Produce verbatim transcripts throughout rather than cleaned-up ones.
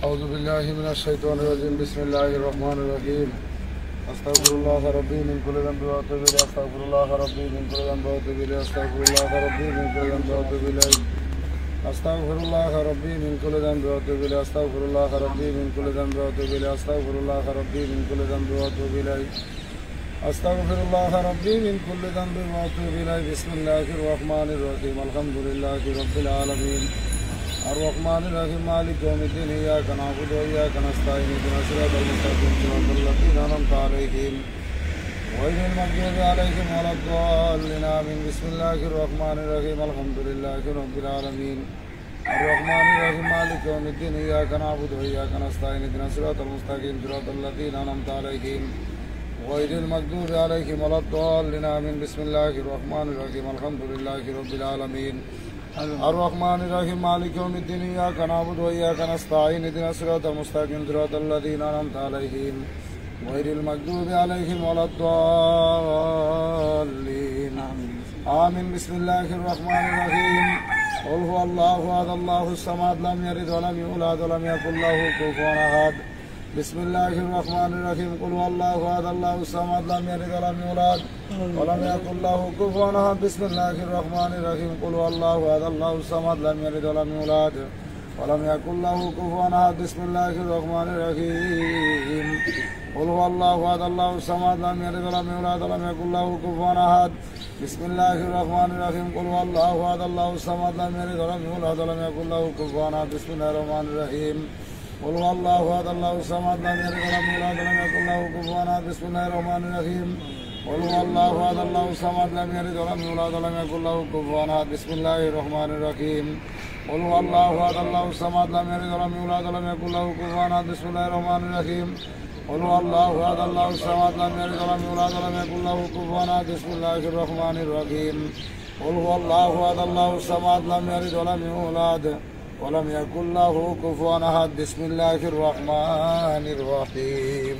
أعوذ بالله من الشيطان الرجيم بسم الله الرحمن الرحيم أستغفر الله ربي من كل ذنب وأتوب إليه أستغفر الله ربي من كل ذنب وأتوب إليه أستغفر الله ربي من كل ذنب وأتوب إليه أستغفر الله ربي من كل ذنب وأتوب إليه أستغفر الله ربي من كل ذنب وأتوب إليه أستغفر الله ربي من كل ذنب وأتوب إليه أستغفر الله ربي من كل ذنب وأتوب إليه بسم الله الرحمن الرحيم الحمد لله رب العالمين الرحمن الرحيم مالك يوم الدين إياك نعبد وإياك نستعين اهدنا الصراط المستقيم صراط الذين أنعمت عليهم غير المغضوب عليهم ولا الضالين آمين بسم الله الرحمن الرحيم الحمد لله رب العالمين الرحمن الرحيم مالك يوم الدين إياك نعبد وإياك نستعين اهدنا الصراط المستقيم صراط الذين أنعمت عليهم غير المغضوب عليهم ولا الضالين آمين بسم الله الرحمن الرحيم الحمد لله رب العالمين الرحمن الرحيم مالك يوم الدين إياك نعبد وإياك نستعين اهدنا الصراط المستقيم صراط الذين أنعمت عليهم غير المغضوب عليهم ولا الضالين آمين بسم الله الرحمن الرحيم قل هو الله أحد الله الصمد لم يلد ولم يولد ولم يكن له كفوا أحد بسم الله الرحمن الرحيم قل هو الله أحد الله الصمد لم يلد ولم يولد ولم يكن له كفوا أحد بسم الله الرحمن الرحيم قل هو الله أحد الله الصمد لم يلد ولم يولد ولم يكن له كفوا أحد بسم الله الرحمن الرحيم قل هو الله أحد الله الصمد لم يلد ولم يولد ولم يكن له كفوا أحد بسم الله الرحمن الرحيم قل هو الله أحد الله الصمد لم يلد ولم يولد ولم يكن له كفوا أحد بسم الله الرحمن الرحيم قل هو الله أحد الله الصمد لم يلد ولم يولد ولم يكن له كفوا أحد بسم الله الرحمن الرحيم قل هو الله أحد الله الصمد لم يلد ولم يولد ولم يكن له كفوا أحد بسم الله الرحمن الرحيم قل هو الله أحد الله الصمد لم يلد ولم يولد ولم يكن له كفوا أحد بسم الله الرحمن الرحيم قل هو الله أحد الله الصمد لم يلد ولم يولد ولم يكن له كفوا أحد بسم الله الرحمن الرحيم قل هو الله أحد الله الصمد لم يلد ولم يولد ولم يكن له كفوا أحد بسم الله الرحمن الرحيم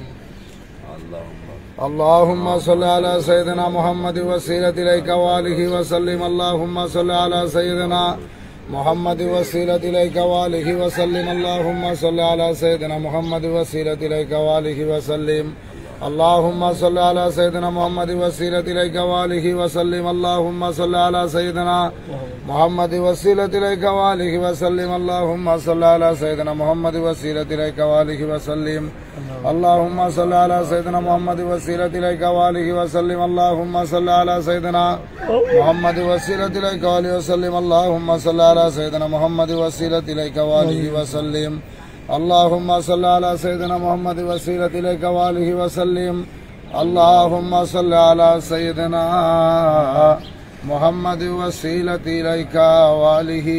اللهم صل على سيدنا محمد وسيلة إليك وآله وسلم اللهم صل على سيدنا محمد وسيلة إليك وآله وسلم اللهم صل على سيدنا محمد وسيلة إليك وآله وسلم اللهم صل على سيدنا محمد وسيلة إليك وآله وسلم اللهم صل على سيدنا محمد وسيلة إليك وآله وسلم اللهم صل على سيدنا محمد وسيلة إليك وآله وسلم اللهم صل على سيدنا محمد وسيلة إليك وآله وسلم اللهم صل على سيدنا محمد وسيلة إليك وآله وسلم اللهم صل على سيدنا محمد وسيلة إليك وآله وسلم اللهم صل على سيدنا محمد وسيلة إليك وآله وسلم اللهم صل على سيدنا محمد وسيلة إليك وآله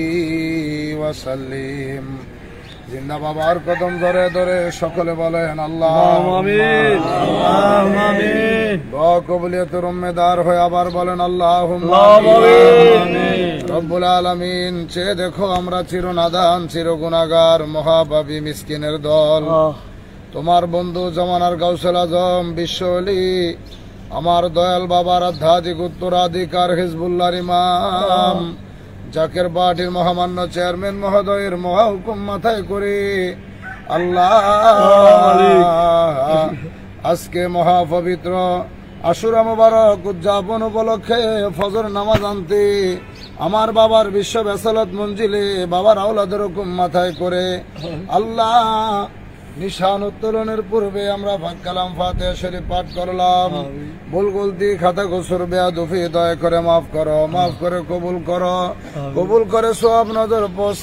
وسلم জিন্দা বাবার কদম ধরে ধরে সকলে বলেন আল্লাহুম্মা আমিন আল্লাহুম্মা আমিন দোয়া কবুলিয়তের উম্মেদার হয়ে আবার বলেন আল্লাহুম্মা আমিন রব্বুল আলামিন চেয়ে দেখো আমরা চিরনাদান চিরগুনাহগার মহাপাপী মিসকিনের দল তোমার বন্ধু জামানার গাউসুল আজম বিশ্ব ওলি আমার দয়াল বাবার আধ্যাত্মিক উত্তরাধিকার হিজবুল্লাহর ইমাম জাকের পার্টির মহামান্য চেয়ারম্যান মহোদয়ের মহাহুকুম মাথায় করে আল্লাহ আজকে মহাপবিত্র আশুরা মুবারক উদযাপন উপলক্ষে ফজর নামাজ আনতে আমার বাবার বিশ্ব বেসালত মঞ্জিলে বাবার আওলাদের হুকুম মাথায় করে আল্লাহ নিশান উত্তোলনের পূর্বে আমরা কালাম ফাতিহা শরীফ পাঠ করলাম ভুল গলতি খাতা গোসর বেয়াদফি দয়া করে মাফ করো মাফ করে কবুল করো কবুল করে সওয়াব নজর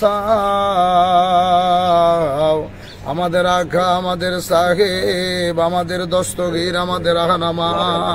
পৌঁছাও আমাদের আকা আমাদের সাহেব আমাদের দস্তগীর আমাদের আহনামা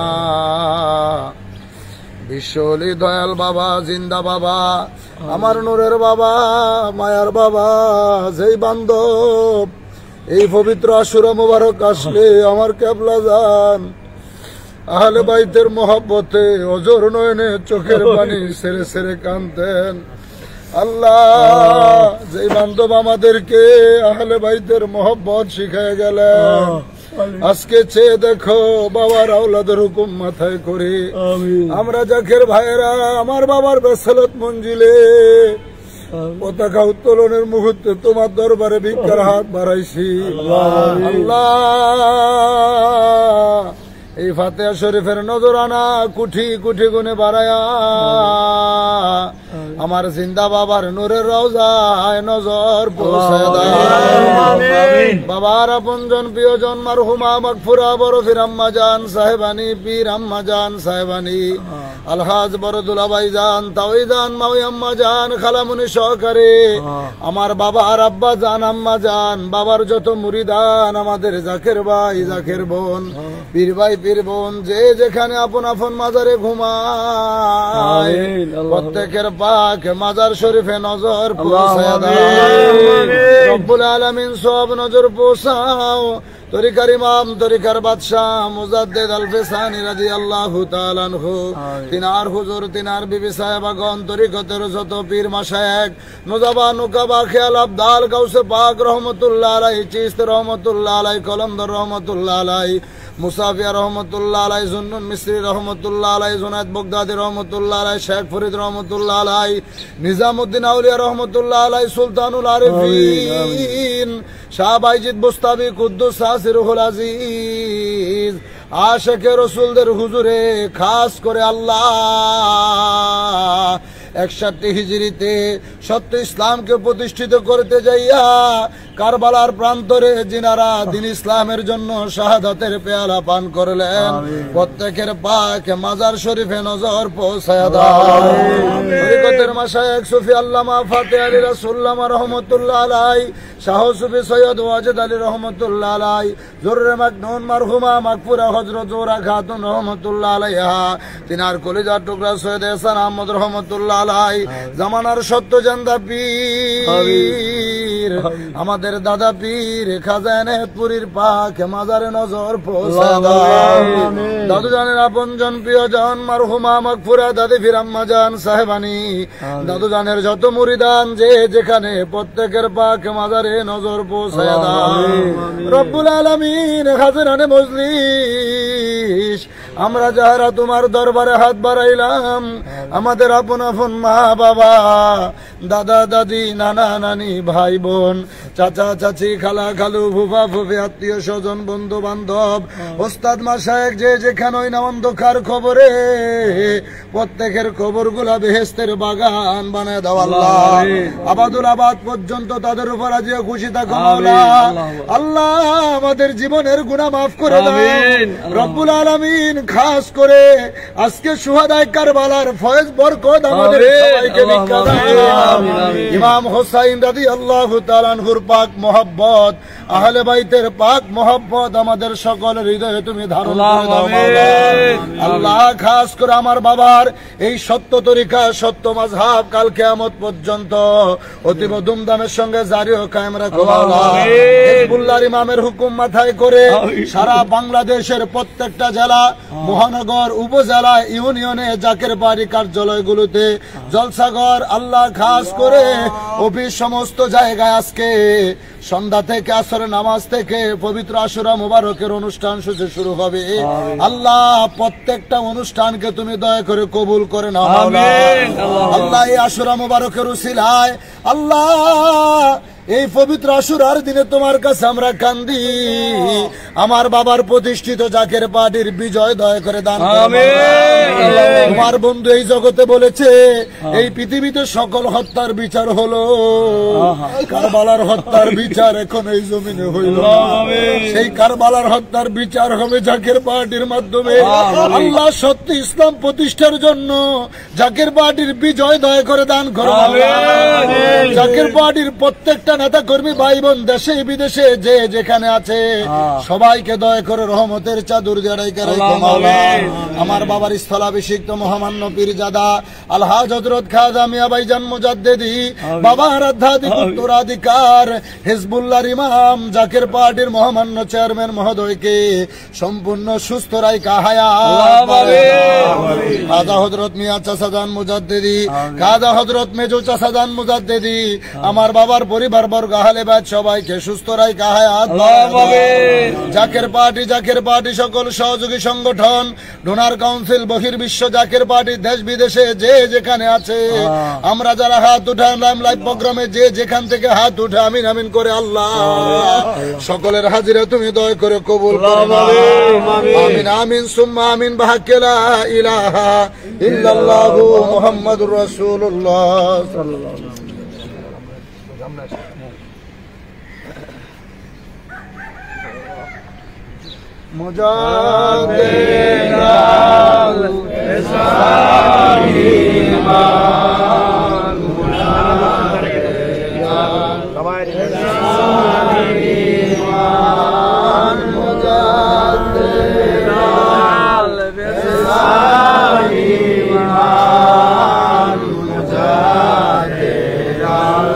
বিশ্বলি দয়াল বাবা জিন্দা বাবা আমার নূরের বাবা মায়ার বাবা যেই বান্ধব এই পবিত্র আশুরা মুবারক আসলে আমার কেবলা জান আহলে বাইতের মহব্বতে অজর নয়নে চোখের পানি সেরে সেরে কাঁদতেন আল্লাহ যেই বান্ধব আমাদেরকে আহলে বাইতের মহব্বত শিখায় গেলেন আজকে চেয়ে দেখো বাবার আওলাদের হুকুম মাথায় করে আমরা জাকের ভাইয়েরা আমার বাবার বেসালত মঞ্জিলে পতাকা উত্তোলনের মুহূর্তে তোমার দরবারে ভিক্ষার হাত বাড়াইছি। আল্লাহ এই ফাতিহা শরীফের নজরানা কুঠি কুঠি গুনে বাড়ায়া আমার জিন্দা বাবার নূরের রওজায় নজর পৌঁছায় দাও। বাবার আপনজন প্রিয়জন মারহুমা মাগফুরা বরফির আম্মা জান সাহেবানি, পীর আম্মা জান সাহেবানি, আলহাজ বরদুল্লাহ ভাই জান, তাওই জান, মাওই আম্মা জান, খালামুনি সহকারে আমার বাবার আব্বা জান, আম্মা জান, বাবার যত মুরিদান, আমাদের জাকের ভাই জাকের বোন, পীর ভাই পীর বোন, যে যেখানে আপন আপন মাজারে ঘুমায় প্রত্যেকের পাক মাজার শরীফে নজর পৌঁছায় দাও। রব্বুল আলামিন সব নজর পৌঁছাও। তরিকার ইমাম তরিকার বাদশাহ মুজাদ্দিদ আল-ফিসানি রাদিয়াল্লাহু তাআলা আনহু, তিনার হুজুর তিনার বিবি সাহেবাগণ, তরিকতের যত পীর মাশায়েখ, নুজাবা নুকাবা খেয়াল আবদাল গাউসে পাক রহমতুল্লাহ আলাইহি, চিশতি রহমতুল্লাহ আলাইহি, কলন্দর রহমতুল্লাহ আলাইহি, মুসাফিয়া রহমতুল্লাহ আলাইহি, জুন্নুন মিসরি রহমতুল্লাহ আলাইহি, জুনায়েদ বাগদাদি রহমতুল্লাহ আলাইহি, শেখ ফরিদ রহমতুল্লাহ আলাইহি, নিজামউদ্দিন আউলিয়া রহমতুল্লাহ আলাইহি, সুলতানুল আরিফিন শাহ বাইজিদ বুস্তামি কুদ্দুস আসিরুল আজিজ, আশিকে রাসূলদের হুজুরে খাস করে আল্লাহ একষট্টি হিজরিতে সত্য ইসলামকে প্রতিষ্ঠিত করতে যাইয়া কারবালার প্রান্তরে জিনারা দিন ইসলামের জন্য শাহাদাতের পেয়ালা পান করলেন, প্রত্যেকের পাক মাজার শরীফে নজর পৌঁছায়া দাও। তরিকতের মাশায়েখ সুফি আল্লামা ফাতেহ আলী রাসূলুল্লাহ রহমাতুল্লাহ আলাইহি, শাহ সুফি সৈয়দ ওয়াজেদ আলী রহমাতুল্লাহ আলাইহি, জুররে মাকনুন মারহুমা মাগফুরা হযরত জোহরা খাতুন রহমাতুল্লাহ আলাইহা, তিনার কলিজার টুকরা সৈয়দ এহসান আহমদ রহমাতুল্লাহ আলাইহি, জামানার সত্য জান্দা পীর আমাদের দাদা পীর খাজা এনায়েতপুরীর পাক মাজারে নজর পৌঁছায় দাও। দাদু জানের আপনজন প্রিয়জন মারহুমা মাগফুরা দাদি ফির আম্মা জান সাহেবানি, দাদু জানের যত মুরিদান যে যেখানে প্রত্যেকের পাক মাজারে নজর পৌঁছায় দাও। রব্বুল আলামিন হাজিরানে মজলিস আমরা যারা তোমার দরবারে হাত বাড়াইলাম, আমাদের আপন আপন মা বাবা, দাদা দাদি, নানা নানি, ভাই বোন, চাচা চাচি, খালা খালু, ফুফা ফুফি, আত্মীয় স্বজন, বন্ধু বান্ধব, ওস্তাদ মাশায়েখ, যে যেখানে ওই না অন্ধকার খবরে প্রত্যেকের কবর গুলা বেহেশতের বাগান বানায় দাও আল্লাহ। আবাদুল আবাদ পর্যন্ত তাদের উপর আজিয়া খুশি থাকো মাওলা। আল্লাহ আমাদের জীবনের গুনাহ মাফ করে দাও রব্বুল আলামিন। খাস করে আজকে শুহাদায়ে কারবালার ফয়েজ বরকত আমাদের সবাইকে ভিক্ষা দাও। ইমাম হোসাইন রাদিয়াল্লাহু তাআলা আনহুর পাক মোহাব্বত, আহলে বাইতের পাক মোহাব্বত আমাদের সকলের হৃদয়ে তুমি ধারণ করে দাও মাওলা। আল্লাহ খাস করে আমার বাবার এই সত্য তরিকা সত্য মাযহাব কাল কিয়ামত পর্যন্ত অতীব ধুমধামের সঙ্গে জারি ও কায়েম রাখো মাওলা। হিজবুল্লাহর ইমামের হুকুম মাথায় করে সারা বাংলাদেশের প্রত্যেকটা জেলা, মহানগর, উপজেলা, ইউনিয়নে, জাকের বাড়ি কার্যালয়গুলোতে, জলসাঘর, আল্লাহ খাস করে অফিস, সমস্ত জায়গায় আজকে সন্ধ্যা থেকে আসর নামাজ থেকে পবিত্র আশুরা মুবারকের অনুষ্ঠান সূচি শুরু হবে। আল্লাহ প্রত্যেকটা অনুষ্ঠানকে তুমি দয়া করে কবুল করে নাও আল্লাহ। এই আশুরা মুবারকের উসিলায় আল্লাহ এই পবিত্র আশুরার দিনে তোমার কাছে আমরা কান্দি, আমার বাবার প্রতিষ্ঠিত জাকের পার্টির বিজয় দয়া করে দান করো। তোমার বন্ধু এই জগতে বলেছে এই পৃথিবীতে সকল হত্যার বিচার হলো, কারবালার হত্যার বিচার এখন এই জমিনে হইল। সেই কারবালার হত্যার বিচার হবে জাকের পার্টির মাধ্যমে। আল্লাহ সত্য ইসলাম প্রতিষ্ঠার জন্য জাকের পার্টির বিজয় দয়া করে দান করো। জাকের পার্টির প্রত্যেকটা নেতা কর্মী ভাই বোন দেশে বিদেশে যে যেখানে আছে সবাইকে দয়া করে রহমতের চাদর জড়াই করে আমার বাবার স্থলাভিষিক্ত মহামান্য পীরজাদা আলহাজ হযরত খাজা মিয়া ভাইজান মুজাদ্দিদি, বাবার আধ্যাত্মিক উত্তরাধিকার হিজবুল্লাহর ইমাম জাকের পার্টির মহামান্য চেয়ারম্যান মহোদয়কে সম্পূর্ণ সুস্থ রাইখা হায়াত খাজা হযরত মিয়া চাচাজান মুজাদ্দিদি, খাজা হযরত মেজো চাচাজান মুজাদ্দিদি, আমার বাবার পরিবার বর্গ আহলে বাইত সবাইকে সুস্থ রাখা হায়াত জাকের পার্টি জাকের পার্টি সকল সহযোগী সংগঠন ডোনার কাউন্সিল বহির্বিশ্ব জাকের পার্টি দেশ বিদেশে যে যেখানে আছে আমরা যারা হাত উঠালাম লাইভ প্রোগ্রামে যে যেখান থেকে হাত উঠে আমিন আমিন করে আল্লাহ সকলের হাজিরা তুমি দয়া করে কবুল করো আমিন আমিন সুম্মা আমিন বিহাক্কি লা ইলাহা ইল্লাল্লাহু মুহাম্মাদুর রাসূলুল্লাহ সাল্লাল্লাহু আলাইহি মুজাদ্দিদাল ইসলামিমান মুজাদ্দিদাল মুজাদ্দিদাল ইসলামিমান মুজাদ্দিদাল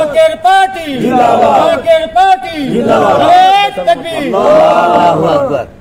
Allahu Akbar.